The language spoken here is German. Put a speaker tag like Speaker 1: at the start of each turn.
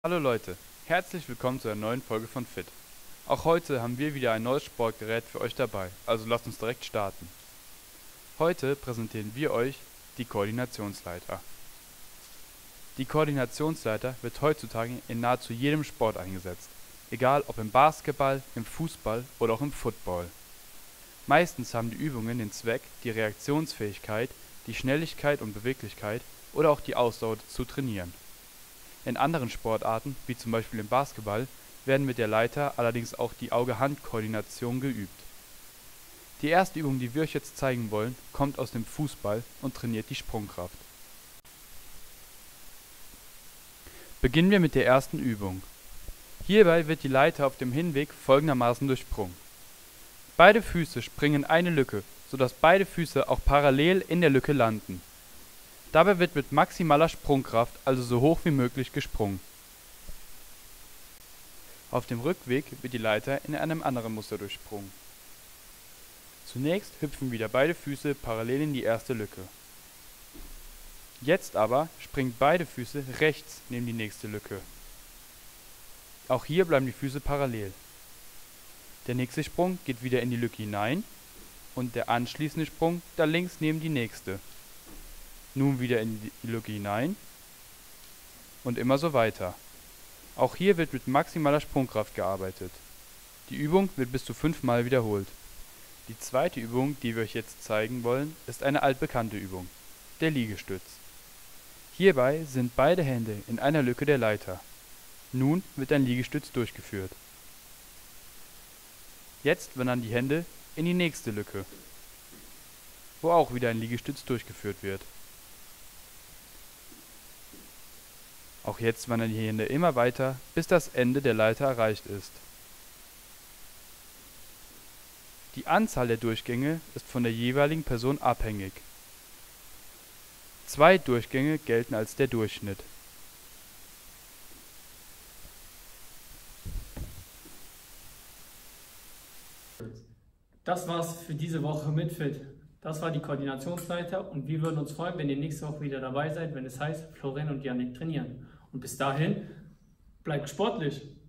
Speaker 1: Hallo Leute, herzlich willkommen zu einer neuen Folge von Fit. Auch heute haben wir wieder ein neues Sportgerät für euch dabei, also lasst uns direkt starten. Heute präsentieren wir euch die Koordinationsleiter. Die Koordinationsleiter wird heutzutage in nahezu jedem Sport eingesetzt, egal ob im Basketball, im Fußball oder auch im Football. Meistens haben die Übungen den Zweck, die Reaktionsfähigkeit, die Schnelligkeit und Beweglichkeit oder auch die Ausdauer zu trainieren. In anderen Sportarten, wie zum Beispiel im Basketball, werden mit der Leiter allerdings auch die Auge-Hand-Koordination geübt. Die erste Übung, die wir euch jetzt zeigen wollen, kommt aus dem Fußball und trainiert die Sprungkraft. Beginnen wir mit der ersten Übung. Hierbei wird die Leiter auf dem Hinweg folgendermaßen durchsprungen. Beide Füße springen in eine Lücke, sodass beide Füße auch parallel in der Lücke landen. Dabei wird mit maximaler Sprungkraft, also so hoch wie möglich, gesprungen. Auf dem Rückweg wird die Leiter in einem anderen Muster durchsprungen. Zunächst hüpfen wieder beide Füße parallel in die erste Lücke. Jetzt aber springen beide Füße rechts neben die nächste Lücke. Auch hier bleiben die Füße parallel. Der nächste Sprung geht wieder in die Lücke hinein und der anschließende Sprung da links neben die nächste. Nun wieder in die Lücke hinein und immer so weiter. Auch hier wird mit maximaler Sprungkraft gearbeitet. Die Übung wird bis zu 5 Mal wiederholt. Die zweite Übung, die wir euch jetzt zeigen wollen, ist eine altbekannte Übung, der Liegestütz. Hierbei sind beide Hände in einer Lücke der Leiter. Nun wird ein Liegestütz durchgeführt. Jetzt wandern die Hände in die nächste Lücke, wo auch wieder ein Liegestütz durchgeführt wird. Auch jetzt wandern die Hände immer weiter, bis das Ende der Leiter erreicht ist. Die Anzahl der Durchgänge ist von der jeweiligen Person abhängig. 2 Durchgänge gelten als der Durchschnitt.
Speaker 2: Das war's für diese Woche mit Fit. Das war die Koordinationsleiter und wir würden uns freuen, wenn ihr nächste Woche wieder dabei seid, wenn es heißt, Florian und Yannick trainieren. Und bis dahin, bleibt sportlich!